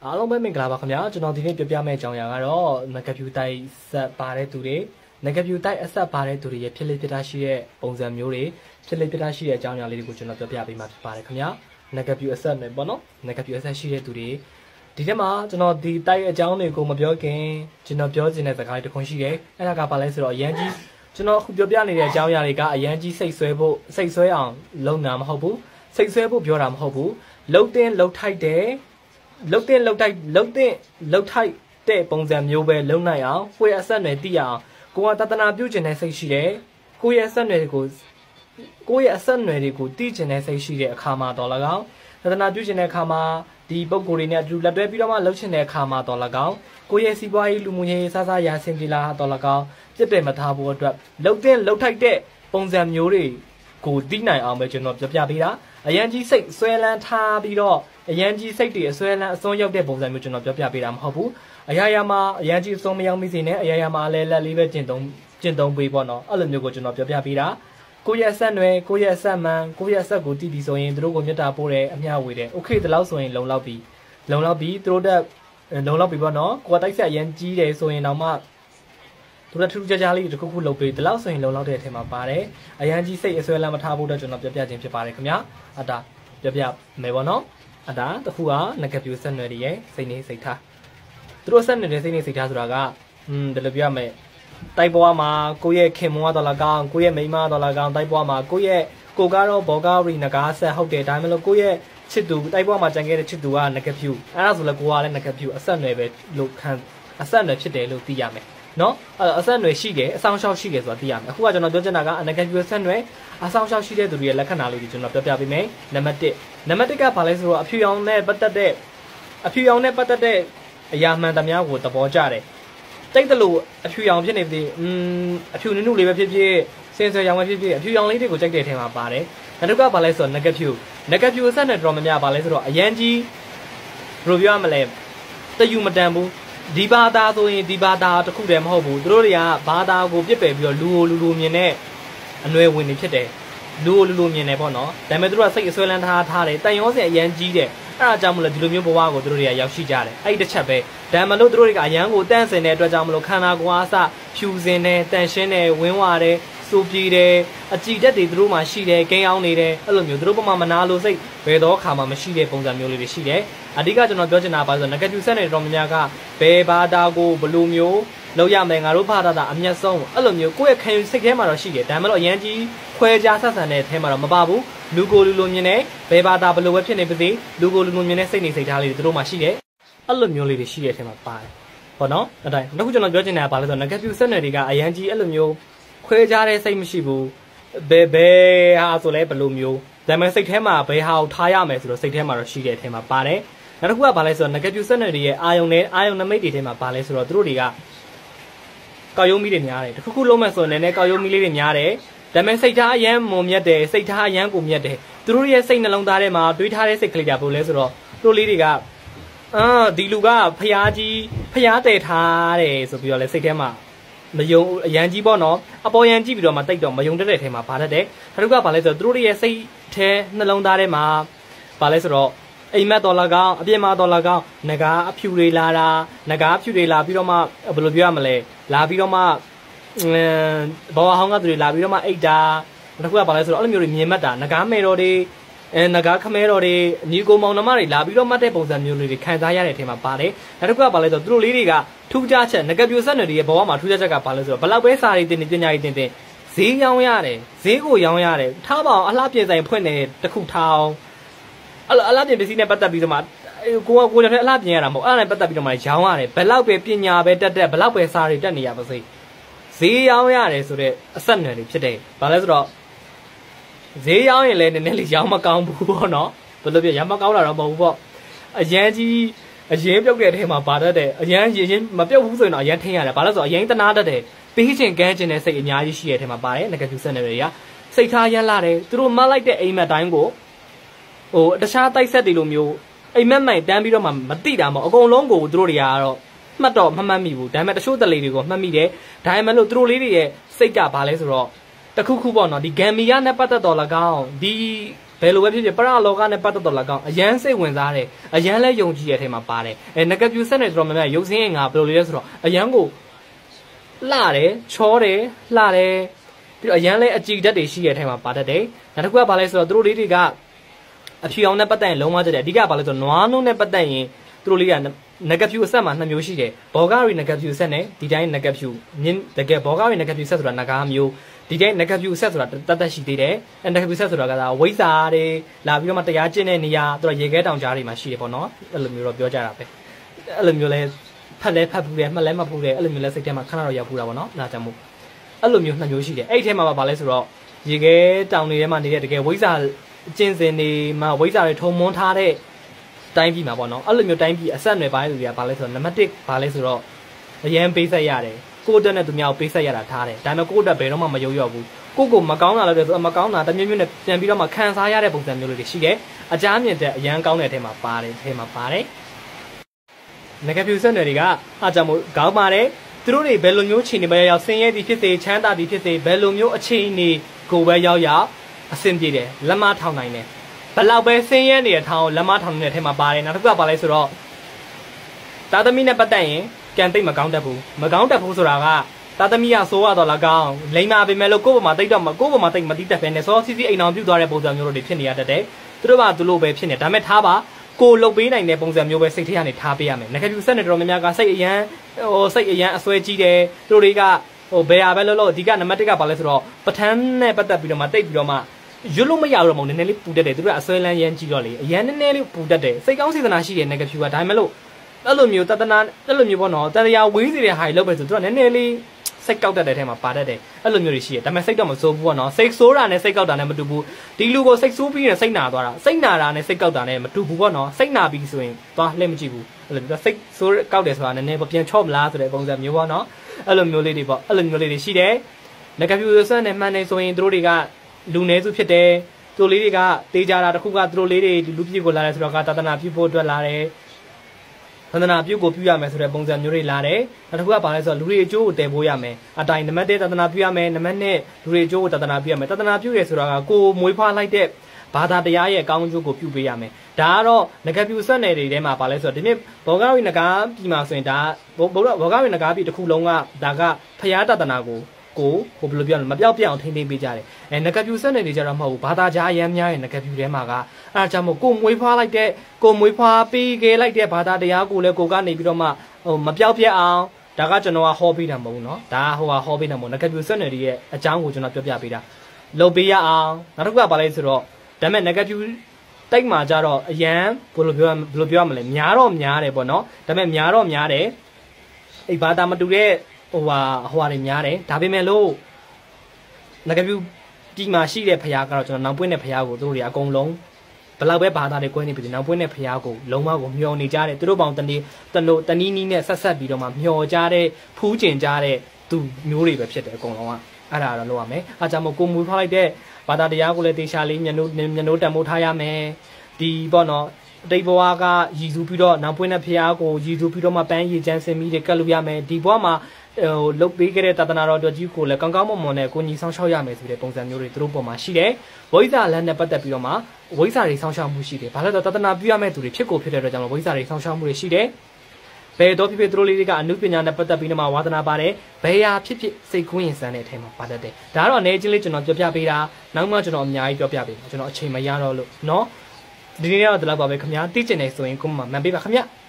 အားလုံးပဲမင်္ဂလာပါခင်ဗျာကျွန်တော်ဒီနေ့ပြောပြမယ့်အကြောင်းအရာကတော့ငကပြူတိုက်ဆက်ပါတဲ့သူတွေငကပြူတိုက်အဆက်ပါတဲ့သူတွေရဲ့ဖြစ်လေပြတာရှိတဲ့ပုံစံမျိုးတွေဖြစ်လေပြတာရှိတဲ့အကြောင်းအရာလေးတွေကိုကျွန်တော်ပြောပြပေးမှာဖြစ်ပါတယ်ခင်ဗျာငကပြူအဆက်နဲ့ပေါ့နော်ငကပြူအဆက်ရှိတဲ့သူတွေဒီထဲမှာကျွန်တော်ဒီတိုက်အကြောင်းတွေကိုမပြောခင်ကျွန်တော်ပြောချင်တဲ့စကားလေးတစ်ခုရှိတယ်အဲ့ဒါကဘာလဲဆိုတော့အရန်ကြီးကျွန်တော်အခုပြောပြနေတဲ့အကြောင်းအရာတွေကအရန်ကြီးစိတ်ဆွဲအောင်လုံနာမဟုတ်ဘူးစိတ်ဆွဲဖို့ပြောတာမဟုတ်ဘူးလှုပ်တင်လှုပ်ထိုက်တယ်လှုပ်ထိုက်တဲ့ပုံစံမျိုးပဲလုံနိုင်အောင်ကိုယ့်ရဲ့အဆက်အနွယ်သိအောင်ကိုကတသနာပြုကျင်တဲ့စိတ်ရှိတယ်ကိုယ့်ရဲ့အဆက်အနွယ်တွေကိုသိကျင်တဲ့စိတ်ရှိတဲ့အခါမှာတော့၎င်းတသနာပြုကျင်တဲ့အခါမှာဒီပုံကိုယ်တွေနဲ့အတူလက်တွဲပြီးတော့မှလှုပ်ချင်တဲ့အခါမှာတော့၎င်းကိုယ့်ရဲ့စီးပွားရေးလူမှုရေးစားရာဆင်ပြေလာတော့၎င်းပြစ်တယ်မထားဖို့အတွက်လှုပ်ထိုက်တဲ့ပုံစံမျိုးတွေကိုသိနိုင်အောင်ပဲကျွန်တော်ပြပြပေးတာအရန်ကြီးစိတ်ဆွဲလန်းထားပြီးတော့အရန်ကြီးစိတ်တွေအစွဲလန်းအစွန်းရောက်တဲ့ပုံစံမျိုးကျွန်တော်ပြောပြပေးတာမဟုတ်ဘူးအရာရာမှာအရန်ကြီးအစွန်းမရောက်မိစေနဲ့အရာရာမှာလည်းလက်လေးပဲကျင့်သုံးပေးပေါ့နော်အဲ့လိုမျိုးကိုကျွန်တော်ပြောပြပေးတာကိုယ့်ရဲ့အဆက်နွယ်ကိုယ့်ရဲ့အဆက်မှန်ကိုယ့်ရဲ့အဆက်ကိုတည်ပြီးဆိုရင်သူတို့ကိုမေတ္တာပို့တယ်အမျှဝေတယ်โอเคဒီလောက်ဆိုရင်လုံလောက်ပြီသူတို့တက်လုံလောက်ပြီပေါ့နော်ကိုယ်တိုက်ဆက်အရန်ကြီးတယ်ဆိုရင်တော့မှသူတို့ထူးထူးခြားခြားလေးတစ်ခုခုလုပ်ပေးဒီလောက်ဆိုရင်လုံလောက်တဲ့အထက်မှာပါတယ်အရန်ကြီးစိတ်အစွဲလန်းမထားဖို့တော့ကျွန်တော်ပြောပြခြင်းဖြစ်ပါတယ်ခင်ဗျာအတာပြောပြမယ်ပေါ့နော်အတာတခုကငကပြူဆက်နွယ်တွေရဲ့စိတ်နေစိတ်ထားသူတို့ဆက်နွယ်တဲ့စိတ်နေစိတ်ထားဆိုတာကဘယ်လိုပြောရမလဲတိုက်ပွားမှာကိုယ့်ရဲ့ခင်မွားတော်လာကောင်ကိုယ့်ရဲ့မိန်းမတော်လာကောင်တိုက်ပွားမှာကိုယ့်ရဲ့ကိုကတော့ဘောကာရီငကားဆက်ဟုတ်တယ်ဒါမှမဟုတ်ကိုယ့်ရဲ့ချစ်သူတိုက်ပွားမှာကြံခဲ့တဲ့ချစ်သူကငကပြူအဲ့ဒါဆိုလည်းကိုကလည်းငကပြူအဆက်နွယ်ပဲလို့အဆက်နွယ်ဖြစ်တယ်လို့သိရမယ်နော်အဆက်နွယ်ရှိတယ်အဆောင်ရှောက်ရှိတယ်ဆိုတာသိရမယ်အခုကကျွန်တော်ပြောချင်တာကအနကပြူဆက်နွယ်အဆောင်ရှောက်ရှိတဲ့သူတွေရဲ့လက္ခဏာလေးတွေကျွန်တော်ပြောပြပေးမယ်နံပါတ်1ကဘာလဲဆိုတော့အဖြူရောင်နဲ့ပတ်သက်တဲ့အရာမှန်သမျှကိုသဘောကျတယ်တိတ်တလို့အဖြူရောင်ဖြစ်နေပြီအဖြူနုနုလေးပဲဖြစ်ဖြစ်စင်စယ်ရောင်ပဲဖြစ်ဖြစ်အဖြူရောင်လေးတွေကိုကြိုက်တဲ့အထက်မှာပါတယ်နောက်တစ်ခါဘာလဲဆိုတော့ငကပြူအဆက်နွယ်တော်များများဘာလဲဆိုတော့အရန်ကြီးဘယ်လိုပြောရမလဲတယူမတန်ဘူးဒီဘာသာဆိုရင်ဒီဘာသာတခုတည်းမဟုတ်ဘူးသူတို့တွေကဘာသာကိုပြစ်ပယ်ပြီးတော့လူမြင်တဲ့အနွယ်ဝင်နေဖြစ်တယ်လူမြင်နေပေါ့နော်ဒါပေမဲ့သူတို့ကစိတ်အစွဲလန်းထားတယ်တန်ရောစင်အရန်ကြီးတယ်အဲ့ဒါကြောင့်မလို့ဒီလိုမျိုးဘဝကိုသူတို့တွေကရောက်ရှိကြတယ်အဲ့ဒီတစ်ချက်ပဲဒါမှမဟုတ်သူတို့တွေကအရန်ကိုတန့်စင်တဲ့အတွက်ကြောင့်မလို့ခန္ဓာကိုယ်အားစဖြူစင်တယ်တန့်ရှင်းတယ်ဝင်းဝါတယ်စိုးပြေးတယ်အကြည်တက်တွေသူတို့မှရှိတယ်ကိန်းအောင်နေတယ်အဲ့လိုမျိုးသူတို့ဘက်မှာမနာလို့စိတ်ဘယ်တော့ခါမှမရှိတဲ့ပုံစံမျိုးလေးတွေရှိတယ်အဓိကကျွန်တော်ပြောချင်တာပါဆိုတော့ negative ဆက်နေတော်များကဘယ်ဘာသာကိုဘယ်လိုမျိုးလောက်ရမယ်ငါတို့ဘာသာအမျက်ဆုံးအဲ့လိုမျိုးကိုယ့်ရဲ့ခံယူစိတ်ထဲမှာတော့ရှိတယ်ဒါမှမဟုတ်အရန်ကြီးခွဲခြားဆက်ဆံတဲ့အထဲမှာတော့မပါဘူးလူကိုလူမြင်နေဘယ်ဘာသာဘယ်လိုပဲဖြစ်နေပါစေလူကိုလူမြင်နေစိတ်နေစိတ်ထားလေးတွေသူတို့မှရှိတယ်အဲ့လိုမျိုးလေးတွေရှိတဲ့အထဲမှာပါတယ်ပေါ့နော်အဲ့ဒါနောက်ခုကျွန်တော်ပြောချင်တာကဘာလဲဆိုတော့ negative ဆက်နေတွေကအရန်ကြီးအဲ့လိုမျိုးခွဲခြားတဲ့စိတ်မရှိဘူးဘယ်ဟာဆိုလဲဘယ်လိုမျိုးဒါပေမဲ့စိတ်ထဲမှာဘယ်ဟာကိုထားရမယ်ဆိုတော့စိတ်ထဲမှာတော့ရှိတဲ့အထဲမှာပါတယ်နောက်တစ်ခုကဘာလဲဆိုတော့ negative ဆက်နေတွေရဲ့အာယုံနမိတ်တွေထဲမှာဘာလဲဆိုတော့သူတို့တွေကကောက်ရုံးမိတွေများတယ်တခုလုံးမဲ့ဆိုရင်လည်းကောက်ရုံးမိလေးတွေများတယ်ဒါပေမဲ့စိတ်ထားအရန်မုံမြတ်တယ်စိတ်ထားအရန်ကိုမြတ်တယ်သူတို့ရဲ့စိတ်နှလုံးသားထဲမှာတွေးထားတဲ့စိတ်ကလေးတွေပို့လဲဆိုတော့တို့လေးတွေကဒီလူကဖျားတည်ထားတယ်ဆိုပြီးတော့လဲစိတ်ထဲမှာမယုံအရန်ကြီးပေါ့နော်အပေါ်ရန်ကြည့်ပြီးတော့မှတိတ်တော့မယုံတတ်တဲ့ထဲမှာဘာတတ်တယ်ခါတုကဘာလဲဆိုတော့သူတို့ရဲ့စိတ်ထဲနှလုံးသားထဲမှာဘာလဲဆိုတော့အိမ်မက်တော်လာကောင်အပြင်းမတော်လာကောင်ငကားအဖြူတွေလာတာငကားဖြူတွေလာပြီးတော့မှဘယ်လိုပြောရမလဲလာပြီးတော့မှဘောဟောင်းကသူတွေလာပြီးတော့မှအိတ်တာတစ်ခုကဘာလဲဆိုတော့အဲ့လိုမျိုးတွေမြင်မှတ်တာငကားမဲတော်တွေငကားခမဲတော်တွေညီကိုမောင်နှမတွေလာပြီးတော့မှတ်တဲ့ပုံစံမျိုးလေးတွေခံစားရတဲ့အထဲမှာပါတယ်နောက်တစ်ခုကဘာလဲဆိုတော့သူတို့လေးတွေကထူးခြားချက်ငကပြိုဆက်နယ်တွေရဲ့ဘဝမှာထူးခြားချက်ကဘာလဲဆိုတော့ဘလောက်ပဲစာတွေတင်နေပညာရေးတင်ဈေးရောင်းရတယ်ဈေးကိုရောင်းရတယ်ထားပါအောင်အလှပြင်ဆိုင်ဖွင့်နေတခုထားအောင်အဲ့လိုအလှပြင်ပစ္စည်းနဲ့ပတ်သက်ပြီးတော့မှကိုယ်လည်းအလှပြင်ရတာမဟုတ်အဲ့ဒါနဲ့ပတ်သက်ပြီးတော့မှရောင်းရတယ်ဘလောက်ပဲပညာပဲတက်ဘလောက်ပဲစာတွေတက်နေရပါစေဈေးရောင်းရတယ်ဆိုတဲ့အဆက်နယ်တွေဖြစ်တယ်ဘာလဲဆိုတော့ဈေးရောင်းရင်လည်းနည်းနည်းလေးရောင်းမကောင်းဘူးပေါ့နော်ဘယ်လိုပြရောင်းမကောင်းတာတော့မဟုတ်ဘူးပေါ့အရန်ကြီးအရင်ပြုတ်တဲ့အထဲမှာပါတတ်တယ်အရင်မပြုတ်ဘူးဆိုရင်တော့အရင်ထင်းရတယ်ဘာလို့ဆိုတော့အရင်တနာတတ်တယ်ပေးချင်ကမ်းချင်တဲ့စိတ်အများကြီးရှိတဲ့အထဲမှာပါတယ် negative ဆက်နေတွေကစိတ်ထားရမ်းလာတယ်သူတို့မလိုက်တဲ့အိမ်မက်တိုင်းကိုတခြားတိုက်ဆက်တွေလိုမျိုးအိမ်မက်မိုင်တန်းပြီးတော့မှမတိတာမဟုတ်အကုန်လုံးကိုသူတို့တွေကတော့မှတ်တော့မမှတ်မိဘူးဒါပေမဲ့တချို့တလေတွေကိုမှတ်မိတယ်ဒါပေမဲ့လို့သူတို့လေးတွေရဲ့စိတ်ကဘာလဲဆိုတော့တခုခုပေါ့နော်ဒီဂမ်မီယာနဲ့ပတ်သက်တော်၎င်းဒီဘယ်လိုပဲဖြစ်ဖြစ်ပရလောကနဲ့ပတ်သက်တော့၎င်းအရန်စိတ်ဝင်စားတယ်အရန်လဲယုံကြည်ရတဲ့အထဲမှာပါတယ်နဂဗျူဆက်နေတော်များများရုပ်စင်းငါဘယ်လိုလဲဆိုတော့အရန်ကိုလှတယ်ချောတယ်လှတယ်ပြီးတော့အရန်လဲအကြည်ဓာတ်တွေရှိရတဲ့အထဲမှာပါတတ်တယ်နောက်တစ်ခုကဘာလဲဆိုတော့သူတို့လေးတွေကအဖြူအောင်နဲ့ပတ်သက်ရင်လုံးဝကြတယ်အဓိကဘာလဲဆိုတော့နွားနှုတ်နဲ့ပတ်သက်ရင်သူတို့လေးကနဂဗျူအဆက်မှာ2မျိုးရှိတယ်ဘောဂရီနဂဗျူဆက်နဲ့ဒီတိုင်းနဂဗျူမြင်းတကယ်ဘောဂရီနဂဗျူဆက်ဆိုတာနဂါမျိုးဒီတိုင်းနဂဗျူဆက်ဆိုတာတတ်ရှိသေးတယ်နဂဗျူဆက်ဆိုတာကဝိဇ္ဇာတွေလာပြီးတော့မှတရားကျင့်တဲ့နေရာသူတို့ရေခဲတောင်ကြားတွေမှာရှိတယ်ပေါ့နော်အဲ့လိုမျိုးတော့ပြောကြတာပဲအဲ့လိုမျိုးလဲဖတ်လဲဖတ်ဘူးတယ်မှတ်လဲမှတ်ဘူးတယ်အဲ့လိုမျိုးလဲစိတ်ထဲမှာခဏတော့ရောက်ဘူးတာပေါ့နော်ဒါကြောင့်မို့အဲ့လိုမျိုး2မျိုးရှိတယ်အဲ့ဒီထဲမှာဘာလဲဆိုတော့ရေခဲတောင်တွေထဲမှာနေတဲ့တကယ်ဝိဇ္ဇာကျင့်စဉ်တွေမှာဝိဇ္ဇာတွေထုံမွန်းထားတဲ့တိုင်းပြည်မှာပေါ့နော်အဲ့လိုမျိုးတိုင်းပြည်အဆက်အနွယ်ပိုင်းလူတွေကဘာလဲဆိုတော့နံပါတ်1ဘာလဲဆိုတော့အရန်ပေးဆက်ရတယ်ကိုယ့်အတွက်နဲ့သူများကိုပေးဆက်ရတာထားတယ်ဒါပေမဲ့ကိုယ့်အတွက်ဘယ်တော့မှမယုံရောက်ဘူးကိုမကောင်းတာလည်းဆိုမကောင်းတာတမျိုးမျိုးနဲ့ပြန်ပြီးတော့မှခံစားရတဲ့ပုံစံမျိုးလေးတွေရှိတယ်အကြမ်းမြင့်တဲ့အရန်ကောင်းတဲ့အထဲမှာပါတယ်နဂဗျူဆက်နယ်တွေကအားကြောင့်မို့ကောင်းပါတယ်သူတို့တွေဘယ်လိုမျိုးအခြေအနေပဲရောက်ဆင်းရဲသည်ဖြစ်စေချမ်းသာသည်ဖြစ်စေဘယ်လိုမျိုးအခြေအနေကိုပဲရောက်အဆင်ပြေတယ်လက်မထောင်နိုင်တယ်ဘလောက်ပဲဆင်းရဲနေတဲ့ထောင်လက်မထောင်နေတဲ့ထဲမှာပါတယ်နောက်တစ်ခုကဘာလဲဆိုတော့သာသမီနဲ့ပတ်သက်ရင်ကန်တိတ်မကောင်းတတ်ဘူးဆိုတာကသာသမီကဆိုးရတော့၎င်းလိမ္မာပေမဲ့လို့ကိုယ့်ဘမှာတိတ်တော့ကိုယ့်ဘမှာတိတ်မတိတတ်ပဲနဲ့စောစီစီအိမ်အောင်ပြုတ်သွားတဲ့ပုံစံမျိုးတွေဖြစ်နေရတတ်တယ်သူတို့ကသူလို့ပဲဖြစ်နေဒါမဲ့ထားပါကိုလုတ်ပေးနိုင်တဲ့ပုံစံမျိုးပဲစိတ်ထဲကနေထားပေးရမယ်ငကပြူဆက်နေတော်များများကစိတ်အရန်အစွဲကြီးတယ်သူတို့တွေကဘယ်ဟာပဲလို့အဓိကနံပါတ်1ကဘာလဲဆိုတော့ပထန်းနဲ့ပတ်သက်ပြီးတော့မှတိတ်ပြီးတော့မှရွတ်လို့မရတော့မှနည်းနည်းလေးပူတတ်တယ်သူတို့ကအစွဲလန်းရမ်းကြီးတော့လေအရန်နည်းနည်းလေးပူတတ်တယ်စိတ်ကောင်းစေတနာရှိတဲ့ငကပြူကဒါမှမဟုတ်အဲ့လိုမျိုးတတနာအဲ့လိုမျိုးပေါ့နော်တရားဝေးစီတဲ့ဟာတွေလောက်ပဲဆိုသူကနည်းနည်းလေးစိတ်ကောက်တတ်တဲ့ထဲမှာပါတတ်တယ်အဲ့လိုမျိုးတွေရှိတယ်ဒါပေမဲ့စိတ်တော့မဆိုးဘူးပေါ့နော်စိတ်ဆိုးတာနဲ့စိတ်ကောက်တာနဲ့မတူဘူးဒီလူကိုစိတ်ဆိုးပြီးရင်စိတ်နာသွားတာစိတ်နာတာနဲ့စိတ်ကောက်တာနဲ့မတူဘူးပေါ့နော်စိတ်နာပြီးဆိုရင်သွားလှည့်မကြည့်ဘူးအဲ့လိုမျိုးစိတ်ဆိုးကောက်တယ်ဆိုတာနည်းနည်းပြန်ချော့မလားဆိုတဲ့ပုံစံမျိုးပေါ့နော်အဲ့လိုမျိုးလေးတွေပေါ့အဲ့လိုမျိုးလေးတွေရှိတယ်ငကပြူဆွမ်းနဲ့မှန်နေဆိုရင်တို့တွေကလူနည်းစုဖြစ်တယ်တို့လေးတွေကတေးကြတာတခုကတို့လေးတွေလူပြည့်ကိုလာတယ်ဆိုတော့ကသာသနာပြုဖို့အတွက်လာတယ်သန္တနာပြုကိုပြုရမယ်ဆိုတဲ့ပုံစံမျိုးတွေလာတယ်နောက်တစ်ခုကဘာလဲဆိုတော့လူတွေအကျိုးကိုတည်ဖို့ရမယ်အတိုင်းနံပါတ်1သန္တနာပြုရမယ်နံပါတ်2လူတွေအကျိုးကိုသန္တနာပြုရမယ်သန္တနာပြုရဲဆိုတာကကိုမွေးဖွားလိုက်တဲ့ဘာသာတရားရဲ့အကောင်းအကျိုးကိုပြုပေးရမယ်ဒါကတော့ငကပြူဆက်နယ်တွေထဲမှာဘာလဲဆိုတော့ဒီနေ့ဘောဂဝိနဂါပြည်မှာဆိုရင်ဒါဘောဂဝိနဂါပြည်တစ်ခုလုံးကဒါကဖျားတသနာကိုဘယ်လိုပြောလဲမပြောက်ပြအောင်ထိန်းသိမ်းပေးကြတယ်ငကပြူဆက်နယ်တွေကြတော့မဟုတ်ဘူးဘာသာကြားအရမ်းများရဲ့ငကပြူထဲမှာကအားကြောင့်မို့ကိုမွေးဖွားပေးခဲ့လိုက်တဲ့ဘာသာတရားကိုလည်းကိုကနေပြီးတော့မှမပြောက်ပြအောင်ဒါကကျွန်တော်ကဟောပေးတာမဟုတ်ဘူးเนาะဒါဟိုဟောပေးတာမဟုတ်ငကပြူဆက်နယ်တွေရဲ့အကြောင်းကိုကျွန်တော်ပြောပြပေးတာလုပ်ပေးရအောင်နောက်တစ်ခုကဘာလဲဆိုတော့ဒါမဲ့ငကပြူတိုက်မှာကြတော့အရန်ဘယ်လိုပြောရမလဲများတော့များတယ်ပေါ့เนาะဒါမဲ့များတော့များတယ်အဲ့ဘာသာမတူတဲ့ဟိုဟာတွေများတယ်ဒါပေမဲ့လို့ငကပြူဒီမှာရှိတဲ့ဖရားကတော့ကျွန်တော်နောက်ပွင့်တဲ့ဖရားကိုသူတို့တွေအကုန်လုံးဘယ်လောက်ပဲဘာသာတွေကွဲနေပြီနောက်ပွင့်တဲ့ဖရားကိုလုံးဝကိုမျောနေကြတယ်သူတို့ပေါင်းတနီးနီးနဲ့ဆက်ပြီးတော့မှမျောကြတဲ့ဖူးကျင်ကြတဲ့သူမျိုးတွေပဲဖြစ်တယ်အကုန်လုံးကအဲ့ဒါတော့လုပ်ရမယ်အားကြောင့်မို့ကိုမွေးဖွားလိုက်တဲ့ဘာသာတရားကိုလည်းတေချာလေးမျက်နှာတန်ဖိုးထားရမယ်ဒီပေါ့နော်အတိတ်ဘဝကရည်စူးပြီးတော့နောက်ပွင့်တဲ့ဖရားကိုရည်စူးပြီးတော့မှပန်းရည်ချမ်းစင်မိတွေကတ်လို့ရမယ်ဒီဘဝမှာလုတ်ပေးခဲ့တဲ့သာသနာတော်တို့ကြီးကိုလည်းကောင်းကောင်းမွန်မွန်နဲ့ကိုညီဆောင်ရှောက်ရမယ်ဆိုတဲ့ပုံစံမျိုးတွေသူတို့ပေါ်မှာရှိတယ်ဝိဇ္ဇာလမ်းနဲ့ပတ်သက်ပြီးတော့မှဝိဇ္ဇာတွေဆောင်ရှောက်မှုရှိတယ်ဘာလို့လဲဆိုတော့သာသနာပြုရမယ့်သူတွေဖြစ်ကိုဖြစ်တဲ့အတွက်ကြောင့်ဝိဇ္ဇာတွေဆောင်ရှောက်မှုတွေရှိတယ်ဘယ်တော့ဖြစ်သူတို့လေးတွေကအနုပညာနဲ့ပတ်သက်ပြီးတော့မှဝါသနာပါတယ်ဘယ်ဟာဖြစ်စိတ်ကူးရင်စမ်းတဲ့အထက်မှာပါတတ်တယ်ဒါကတော့အနေချင်းလေးကျွန်တော်ပြောပြပေးတာနောက်မှကျွန်တော်အများကြီးပြောပြပေးကျွန်တော်အချိန်မရတော့လို့เนาะဒီနေ့တော့ဒီလောက်ပါပဲခင်ဗျာသိချင်နေဆိုရင်ကိုမမှန်ပေးပါခင်ဗျာ